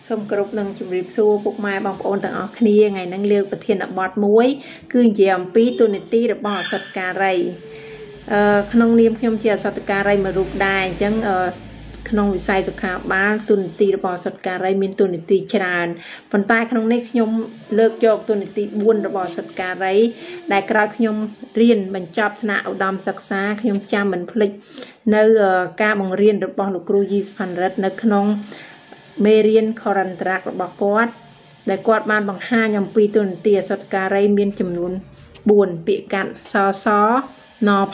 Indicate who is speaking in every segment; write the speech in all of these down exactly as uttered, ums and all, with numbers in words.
Speaker 1: សូមគោរពនឹងជម្រាបសួរពុកម៉ែបងប្អូនទាំងអស់គ្នាថ្ងៃនេះលើកប្រធានបទមួយគឺនិយាយអំពីទូនីតិរបស់អសតការីអឺក្នុងនាមខ្ញុំជាអសតការីមួយរូបដែរអញ្ចឹងក្នុងវិស័យសុខាភិបាលទូនីតិរបស់អសតការីមានទូនីតិច្រើនប៉ុន្តែក្នុងនេះខ្ញុំលើកយកទូនីតិបួនរបស់អសតការីដែលក្រោយខ្ញុំរៀនបញ្ចប់ថ្នាក់ឧត្តមសិក្សាខ្ញុំចាំមិនភ្លេចនៅការបង្រៀនរបស់លោកគ្រូយីសុផាន់រិទ្ធនៅក្នុងមេរៀនខរិនត្រាក់របស់គាត់ដែលគាត់បានបង្ហាញអំពីទូនីតិអសតការីមានចំនួនបួនពាក្យកាត់សសនផ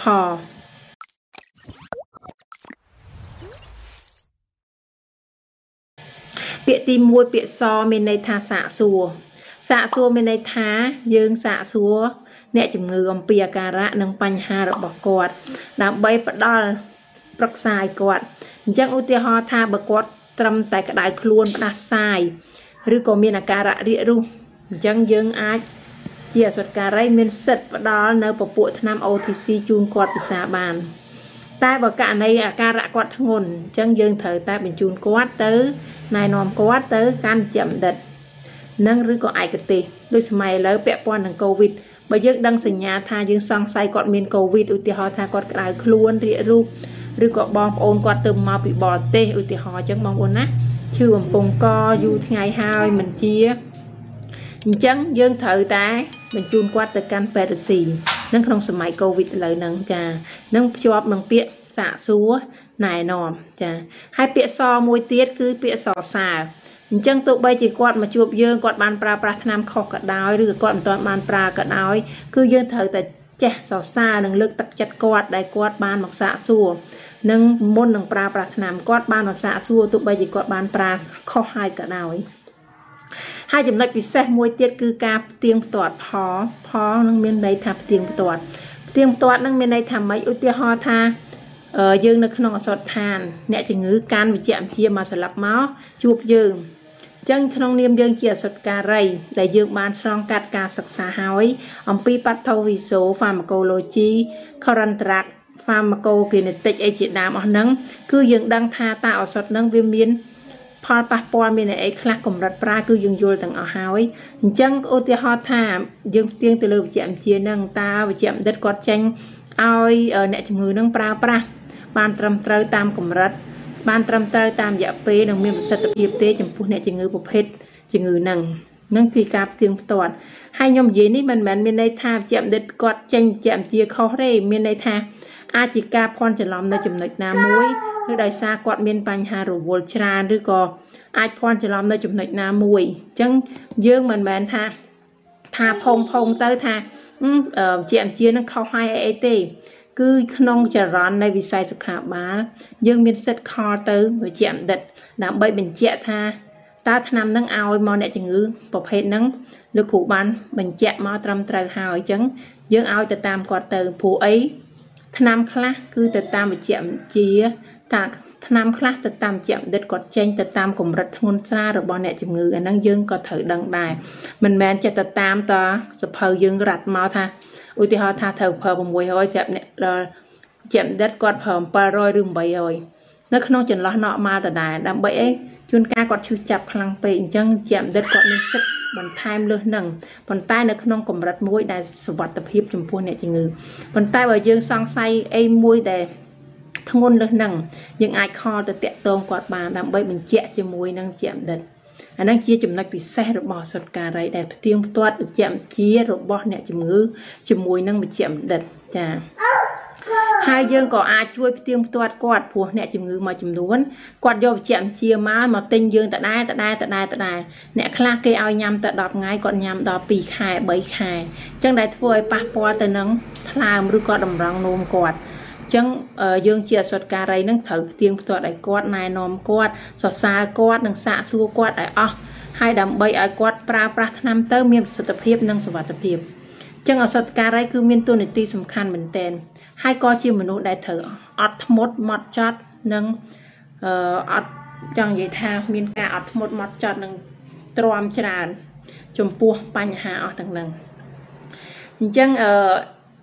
Speaker 1: ពាក្យទីមួយពាក្យសមានន័យថាសាកសួរសាកសួរមានន័យថាយើងសាកសួរអ្នកជំងឺអំពីអាការៈនិងបញ្ហារបស់គាត់ដើម្បីផ្ដល់ប្រឹក្សាឲ្យគាត់អញ្ចឹងឧទាហរណ៍ថាបើគាត់ត្រឹមតែក្តៅខ្លួនផ្ដាសាយឬក៏មានអាការៈរាគរូសអញ្ចឹងយើងអាចជាអសតការីមានសិទ្ធិផ្ដល់នៅពពួកថ្នាំ អូ ធី ស៊ី ជូនគាត់ពិសាបានតែបើករណីអាការៈគាត់ធ្ងន់អញ្ចឹងយើងត្រូវតែបញ្ជូនគាត់ទៅណែនាំគាត់ទៅកាន់វេជ្ជបណ្ឌិតនិងឬក៏ឯកទេសដូចសម័យឥឡូវពាក់ព័ន្ធនឹងកូវីដបើយើងដឹងសញ្ញាថាយើងសង្ស័យគាត់មានកូវីដឧទាហរណ៍ថាគាត់ក្តៅខ្លួនរាគរូសឬក៏បងប្អូនគាត់ទៅមកពីបរទេសឧទាហរណ៍អញ្ចឹងបងប្អូនណាឈឺបំពង់កយូរថ្ងៃហើយមិនជាអញ្ចឹងយើងត្រូវតែបញ្ជូនគាត់ទៅកាន់ពេទ្យរស៊ីនឹងក្នុងសម័យកូវីដឥឡូវហ្នឹងចានឹងភ្ជាប់នឹងពាក្យសាកសួរណែនាំចាហើយពាក្យសមួយទៀតគឺពាក្យសរសើរអញ្ចឹងទោះបីជាគាត់មកជួបយើងគាត់បានប្រើប្រាស់ថ្នាំខុសក៏ដោយឬក៏គាត់មិនទាន់បានប្រើក៏ដោយគឺយើងត្រូវតែចេះសរសើរនិងលើកទឹកចិត្តគាត់ដែលគាត់បានមកសាកសួរនឹងមុននឹងប្រើប្រាស់ថ្នាំគាត់បានមកសាកសួរទោះបីជាគាត់បានប្រើខុសហើយក៏ដោយហើយចំណុចពិសេសមួយទៀតគឺការផ្ទៀងផ្ទាត់ផលផលនឹងមានន័យថាផ្ទៀងផ្ទាត់ផ្ទៀងផ្ទាត់នឹងមានន័យថាម៉េចឧទាហរណ៍ថាយើងនៅក្នុងអសតដ្ឋានអ្នកជំងឺកាន់វិជ្ជាជីវៈមកស្លាប់មកជួបយើងអញ្ចឹងក្នុងនាមយើងជាអសតការីដែលយើងបានឆ្លងកាត់ការសិក្សាហើយអំពី Pathoviso Pharmacology Current Track Pharmacokinetic អីជាដើមអស់ហ្នឹងគឺយើងដឹងថាតើឱសថហ្នឹងវាមានផលប៉ះពាល់មានអីខ្លះកម្រិតប្រើគឺយើងយល់ទាំងអស់ហើយអញ្ចឹងឧទាហរណ៍ថាយើងផ្ទៀងទៅលើវិជ្ជាជីវៈហ្នឹងតើវិជ្ជាបណ្ឌិតគាត់ចេញឲ្យអ្នកជំងឺហ្នឹងប្រើប្រាស់បានត្រឹមត្រូវតាមកម្រិតបានត្រឹមត្រូវតាមរយៈពេលនិងមានប្រសិទ្ធភាពទេចំពោះអ្នកជំងឺប្រភេទជំងឺហ្នឹងនឹងគឺការផ្ទៀងផ្ទាត់ហើយខ្ញុំនិយាយនេះមិនមែនមានន័យថាវិជ្ជាបណ្ឌិតគាត់ចេញវិជ្ជាជីវៈខុសទេមានន័យថាអាចជាការភ័ន្តច្រឡំនៅចំណុចណាមួយឬដោយសារគាត់មានបញ្ហារវល់ច្រើនឬក៏អាចភ័ន្តច្រឡំនៅចំណុចណាមួយអញ្ចឹងយើងមិនមែនថាថាផុងផុងទៅថាវិជ្ជាជីវៈនឹងខុសហើយអីទេគឺក្នុងចរន្តនៃវិស័យសុខាភិបាលយើងមានសិទ្ធិខលទៅវិជ្ជាបណ្ឌិតដើម្បីបញ្ជាក់ថាតើថ្នាំនឹងឲ្យមកអ្នកជំងឺប្រភេទហ្នឹងលោកគ្រូបានបញ្ជាក់មកត្រឹមត្រូវហើយអញ្ចឹងយើងឲ្យទៅតាមគាត់ទៅព្រោះអីថ្នាំខ្លះគឺទៅតាមវិជ្ជាជីវៈតាថ្នាំខ្លះទៅតាមវិជ្ជាបណ្ឌិតគាត់ចេញទៅតាមកម្រិតធ្ងន់ស្រាលរបស់អ្នកជំងឺអាហ្នឹងយើងក៏ត្រូវដឹងដែរមិនមែនចិត្តទៅតាមតសភៅយើងរ៉ាត់មកថាឧទាហរណ៍ថាត្រូវប្រើ៦រយសម្រាប់អ្នកដល់វិជ្ជាបណ្ឌិតគាត់ប្រើ7រយឬ8រយនៅក្នុងចន្លោះណក់មកដដែលដើម្បីអីជួនកាលគាត់ឈឺចាប់ខ្លាំងពេកអញ្ចឹងវិជ្ជាបណ្ឌិតគាត់មានសិទ្ធិបន្ថែមលើសនឹងប៉ុន្តែនៅក្នុងកម្រិតមួយដែលសុវត្ថិភាពចំពោះអ្នកជំងឺប៉ុន្តែបើយើងសង្ស័យអីមួយដែលធ្ងន់លើសនឹងយើងអាចខលទៅតាក់ទងគាត់បានដើម្បីបញ្ជាក់ជាមួយនឹងវិជ្ជាបណ្ឌិតអាហ្នឹងជាចំណុចពិសេសរបស់អសតការីដែលផ្ទៀងផ្ទាត់វិជ្ជាជីវៈរបស់អ្នកជំងឺជាមួយនឹងវិជ្ជាបណ្ឌិតចាហើយយើងក៏អាចជួយផ្ទៀងផ្ទាត់គាត់ព្រោះអ្នកជំងឺមួយចំនួនគាត់យកវិជ្ជាជីវៈមកមកទិញយើងតដែរតដែរតដែរតដែរអ្នកខ្លះគេឲ្យញ៉ាំតែដប់ថ្ងៃគាត់ញ៉ាំដល់ពីរខែបីខែអញ្ចឹងដែលធ្វើឲ្យប៉ះពាល់ទៅនឹងថ្លើមឬក៏តម្រង់នោមគាត់អញ្ចឹងយើងជាអសតការីនឹងត្រូវផ្ទៀងផ្ទាត់ឲ្យគាត់ណែនាំគាត់សរសើរគាត់និងសាកសួរគាត់ឲ្យអស់ហើយដើម្បីឲ្យគាត់ប្រើប្រាស់ថ្នាំទៅមានប្រសិទ្ធភាពនិងសុវត្ថិភាពអញ្ចឹងអសតការីគឺមានតួនាទីសំខាន់មែនទែនហើយក៏ជាមនុស្សដែលត្រូវអត់ធ្មត់ហ្មត់ចត់និងអឺអត់ចង់និយាយថាមានការអត់ធ្មត់ហ្មត់ចត់និងទ្រាំច្រើនចំពោះបញ្ហាអស់ទាំងហ្នឹងអញ្ចឹងអឺ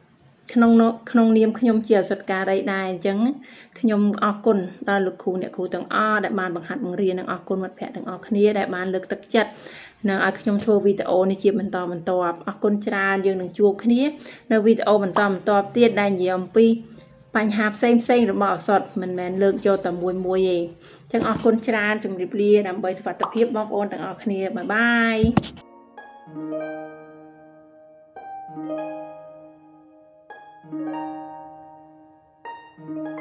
Speaker 1: ក្នុងក្នុងនាមខ្ញុំជាសិទ្ធិការីដែរអញ្ចឹងខ្ញុំអរគុណដល់លោកគ្រូអ្នកគ្រូទាំងអស់ដែលបានបង្ហាត់បង្រៀននិងអរគុណមិត្តភ័ក្តិទាំងអស់គ្នាដែលបានលើកទឹកចិត្តនិងឲ្យខ្ញុំធ្វើវីដេអូនេះជាបន្តបន្ទាប់អរគុណច្រើនយើងនឹងជួបគ្នានៅវីដេអូបន្តបន្ទាប់ទៀតដែលនិយាយអំពីបញ្ហាផ្សេងផ្សេងរបស់ឱសថមិនមែនលើកយកតែមួយមួយទេអញ្ចឹងអរគុណច្រើនជម្រាបលាដើម្បីសុវត្ថិភាពបងប្អូនទាំងអស់គ្នាបាយបាយ